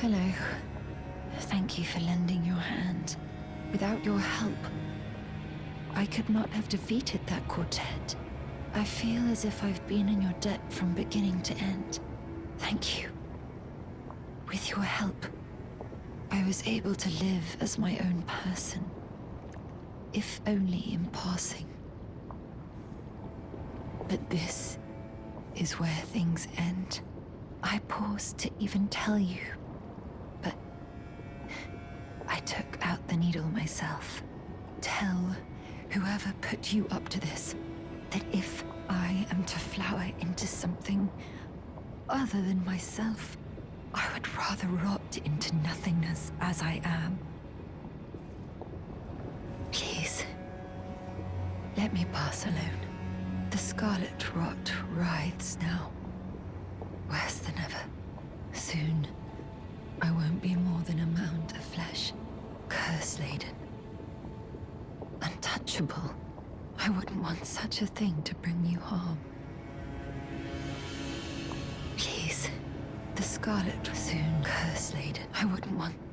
Hello. Thank you for lending your hand. Without your help, I could not have defeated that quartet. I feel as if I've been in your debt from beginning to end. Thank you. With your help, I was able to live as my own person, if only in passing. But this is where things end. I paused to even tell you, but I took out the needle myself. Tell whoever put you up to this that if I am to flower into something other than myself, I would rather rot into nothingness as I am. Please, let me pass alone. The scarlet rot writhes now, worse than ever. Soon, I won't be more than a mound of flesh, curse-laden, untouchable. I wouldn't want such a thing to bring you harm. Please, the scarlet soon curse-laden. I wouldn't want